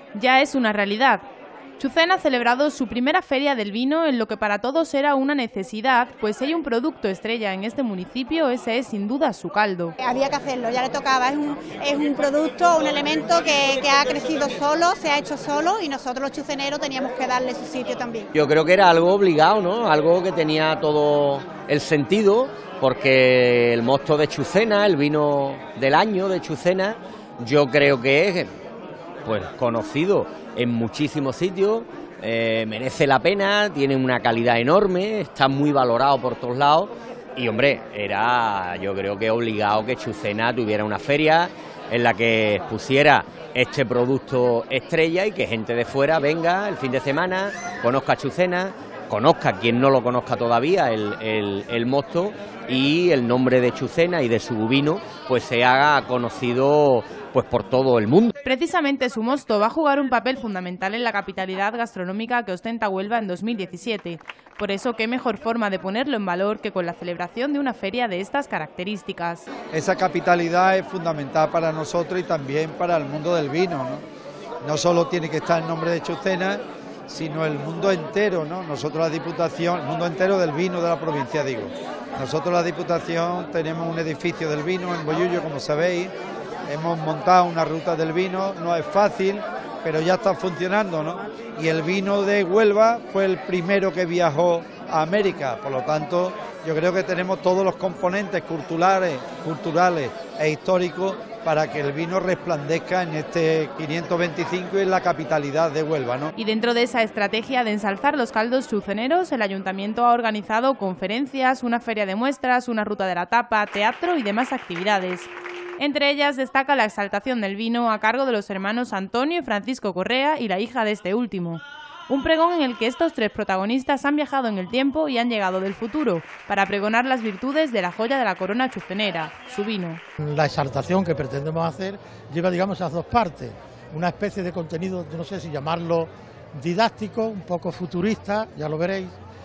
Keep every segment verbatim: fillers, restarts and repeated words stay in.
ya es una realidad. Chucena ha celebrado su primera feria del vino en lo que para todos era una necesidad, pues si hay un producto estrella en este municipio, ese es sin duda su caldo. Había que hacerlo, ya le tocaba, es un, es un producto, un elemento que, que ha crecido solo, se ha hecho solo y nosotros los chuceneros teníamos que darle su sitio también. Yo creo que era algo obligado, ¿no? Algo que tenía todo el sentido, porque el mosto de Chucena, el vino del año de Chucena, yo creo que es pues conocido en muchísimos sitios, eh, merece la pena, tiene una calidad enorme, está muy valorado por todos lados y hombre, era yo creo que obligado que Chucena tuviera una feria en la que expusiera este producto estrella y que gente de fuera venga el fin de semana, conozca Chucena, conozca quien no lo conozca todavía el, el, el mosto y el nombre de Chucena y de su vino pues se haga conocido pues por todo el mundo. Precisamente su mosto va a jugar un papel fundamental en la capitalidad gastronómica que ostenta Huelva en dos mil diecisiete. Por eso, qué mejor forma de ponerlo en valor que con la celebración de una feria de estas características. Esa capitalidad es fundamental para nosotros y también para el mundo del vino, ¿no? No solo tiene que estar el nombre de Chucena, sino el mundo entero, ¿no? Nosotros la Diputación, el mundo entero del vino de la provincia, digo. Nosotros la Diputación tenemos un edificio del vino en Bollullo, como sabéis, hemos montado una ruta del vino, no es fácil, pero ya está funcionando, ¿no? Y el vino de Huelva fue el primero que viajó a América, por lo tanto, yo creo que tenemos todos los componentes culturales, culturales e históricos para que el vino resplandezca en este quinientos veinticinco y en la capitalidad de Huelva, ¿no? Y dentro de esa estrategia de ensalzar los caldos chuceneros, el Ayuntamiento ha organizado conferencias, una feria de muestras, una ruta de la tapa, teatro y demás actividades. Entre ellas destaca la exaltación del vino a cargo de los hermanos Antonio y Francisco Correa y la hija de este último. Un pregón en el que estos tres protagonistas han viajado en el tiempo y han llegado del futuro para pregonar las virtudes de la joya de la corona chucenera, su vino. La exaltación que pretendemos hacer lleva, digamos, a dos partes. Una especie de contenido, yo no sé si llamarlo didáctico, un poco futurista, ya lo veréis.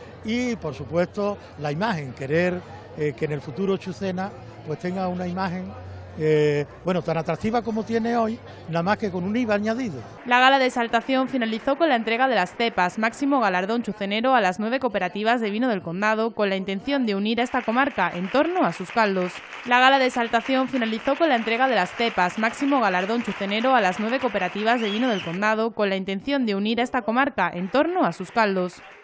Y, por supuesto, la imagen, querer eh, que en el futuro Chucena pues tenga una imagen Eh, bueno, tan atractiva como tiene hoy, nada más que con un I V A añadido. La gala de exaltación finalizó con la entrega de las cepas, máximo galardón chucenero, a las nueve cooperativas de vino del condado, con la intención de unir a esta comarca en torno a sus caldos. La gala de exaltación finalizó con la entrega de las cepas, máximo galardón chucenero, a las nueve cooperativas de vino del condado, con la intención de unir a esta comarca en torno a sus caldos.